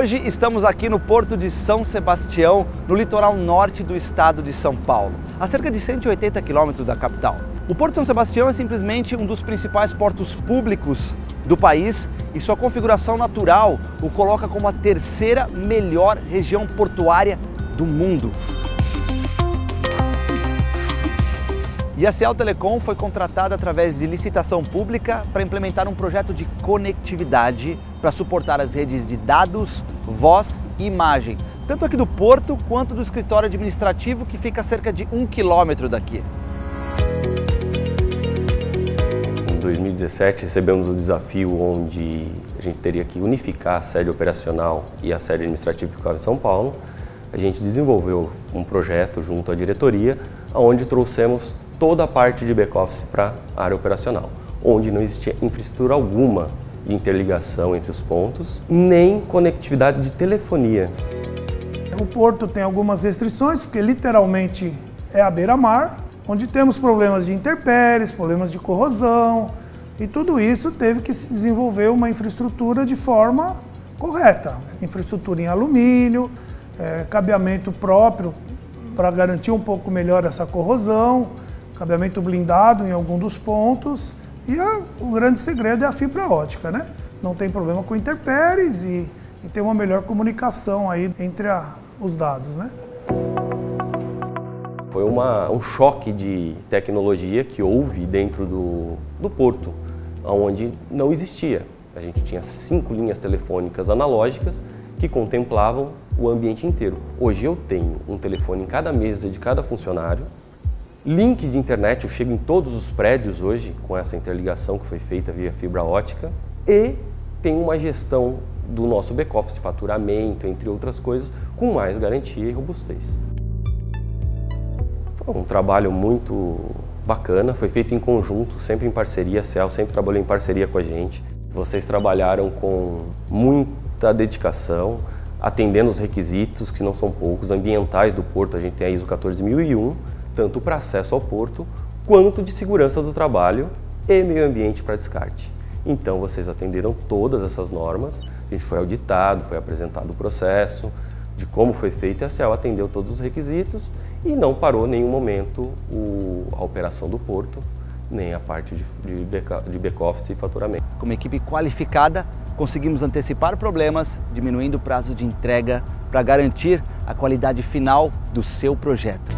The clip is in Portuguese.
Hoje estamos aqui no Porto de São Sebastião, no litoral norte do estado de São Paulo, a cerca de 180 quilômetros da capital. O Porto de São Sebastião é simplesmente um dos principais portos públicos do país e sua configuração natural o coloca como a terceira melhor região portuária do mundo. E a Ciel Telecom foi contratada através de licitação pública para implementar um projeto de conectividade para suportar as redes de dados, voz e imagem, tanto aqui do porto quanto do escritório administrativo que fica a cerca de 1 quilômetro daqui. Em 2017 recebemos o desafio onde a gente teria que unificar a sede operacional e a sede administrativa que ficava em São Paulo. A gente desenvolveu um projeto junto à diretoria, onde trouxemos toda a parte de back-office para a área operacional, onde não existia infraestrutura alguma de interligação entre os pontos, nem conectividade de telefonia. O porto tem algumas restrições, porque literalmente é à beira-mar, onde temos problemas de intempéries, problemas de corrosão, e tudo isso teve que se desenvolver uma infraestrutura de forma correta. Infraestrutura em alumínio, cabeamento próprio para garantir um pouco melhor essa corrosão, cabeamento blindado em algum dos pontos, e o grande segredo é a fibra ótica, né? Não tem problema com intempéries e tem uma melhor comunicação aí entre os dados, né? Foi um choque de tecnologia que houve dentro do porto, onde não existia. A gente tinha 5 linhas telefônicas analógicas que contemplavam o ambiente inteiro. Hoje eu tenho um telefone em cada mesa de cada funcionário, link de internet, eu chego em todos os prédios hoje com essa interligação que foi feita via fibra ótica, e tem uma gestão do nosso back-office, faturamento, entre outras coisas, com mais garantia e robustez. Foi um trabalho muito bacana, foi feito em conjunto, sempre em parceria, a Ciel sempre trabalhou em parceria com a gente. Vocês trabalharam com muita dedicação, atendendo os requisitos, que não são poucos, ambientais do porto. A gente tem a ISO 14001, tanto para acesso ao porto, quanto de segurança do trabalho e meio ambiente para descarte. Então vocês atenderam todas essas normas, a gente foi auditado, foi apresentado o processo de como foi feito, e a Ciel atendeu todos os requisitos e não parou em nenhum momento a operação do porto, nem a parte de back-office e faturamento. Como equipe qualificada, conseguimos antecipar problemas, diminuindo o prazo de entrega para garantir a qualidade final do seu projeto.